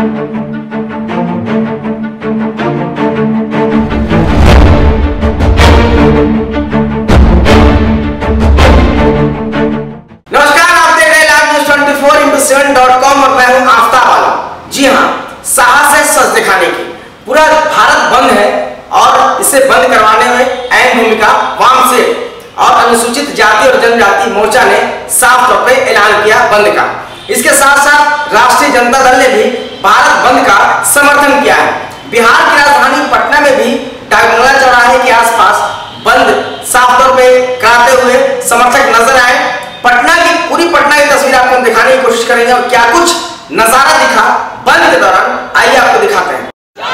7.com और मैं हूं आफ्ताब आलम। जी हां, साहस है सच दिखाने की। पूरा भारत बंद है और इसे बंद करवाने में अहम भूमिका वामसेव और अनुसूचित जाति और जनजाति मोर्चा ने साफ तौर पर ऐलान किया बंद का। इसके साथ साथ राष्ट्रीय जनता दल ने भी भारत बंद का समर्थन किया है। बिहार की राजधानी पटना में भी डाकबंगला चौराहे के आसपास बंद साफ तौर पर कराते हुए समर्थक नजर आए। पटना की पूरी पटना की तस्वीर आपको दिखाने की कोशिश करेंगे और क्या कुछ नजारा दिखा बंद के दौरान, आइए आपको दिखाते हैं।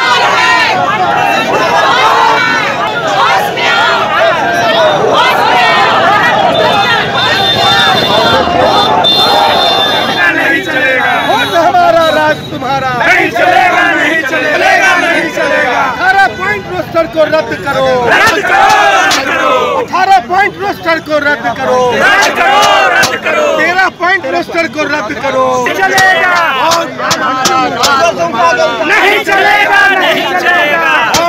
हमारा राज तुम्हारा नहीं चलेगा, नहीं चलेगा, नहीं चलेगा। 18 पॉइंट रोस्टर को रद्द करो, रद्द करो। 18 पॉइंट रोस्टर को रद्द करो, रद्द करो, रद्द करो। 13 पॉइंट रोस्टर को रद्द करो। चलेगा नहीं चलेगा, नहीं चलेगा।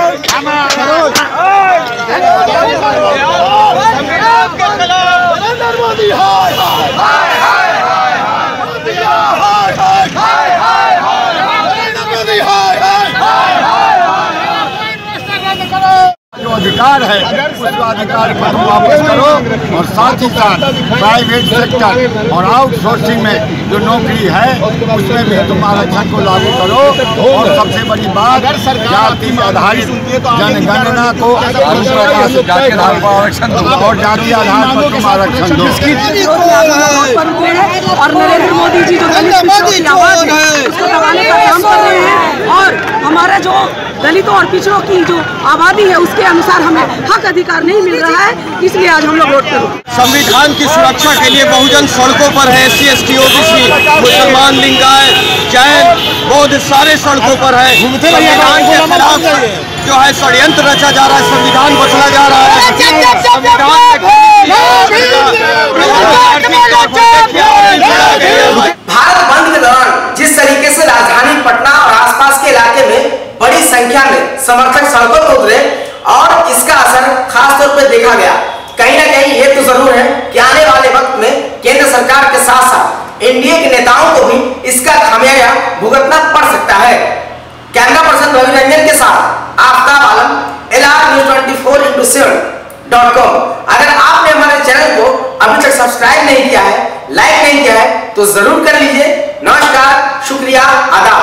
नरेंद्र मोदी हाय हाय हाय हाय हाय हाय हाय हाय हाय हाय नरेंद्र मोदी हाय हाय हाय हाय हाय। जो अधिकार है उस अधिकार को तुम वापस करो और साथ ही साथ प्राइवेट सेक्टर और आउटसोर्सिंग में जो नौकरी है उसमें भी तुम आरक्षण को लागू करो। और सबसे बड़ी बात, जाति आधारित जनगणना को और जाति आधार पर तुम आरक्षण दो। और नरेंद्र मोदी जी जो दलित पिछड़ों की आवाज है उसको दबाने का काम कर रहे हैं और हमारा जो दलितों और पिछड़ों की जो आबादी है उसके अनुसार हमें हक अधिकार नहीं मिल रहा है, इसलिए आज हम लोग वोट करेंगे। संविधान की सुरक्षा के लिए बहुजन सड़कों पर है। SC, ST, OBC, मुसलमान, लिंगायत, जैन, बौद्ध सारे सड़कों पर है। संविधान के खिलाफ जो है षड्यंत्र रचा जा रहा है, संविधान बदला जा रहा है। भारत बंद के दौरान जिस तरीके से राजधानी पटना और आसपास के इलाके में बड़ी संख्या में समर्थक सड़कों पर उतरे और इसका असर खास तौर पर देखा गया। कहीं ना कहीं ये तो जरूर है कि आने वाले वक्त में केंद्र सरकार के साथ साथ एनडीए के नेताओं को भी इसका खामियाजा भुगतना पड़ सकता है। कैमरा पर्सन रवि रंजन के साथ आफ्ताब आलम, LR24x7.com। अगर आपने हमारे चैनल को अभी तक सब्सक्राइब नहीं किया है, लाइक नहीं किया है तो जरूर कर लीजिए। नमस्कार, शुक्रिया, आदाब।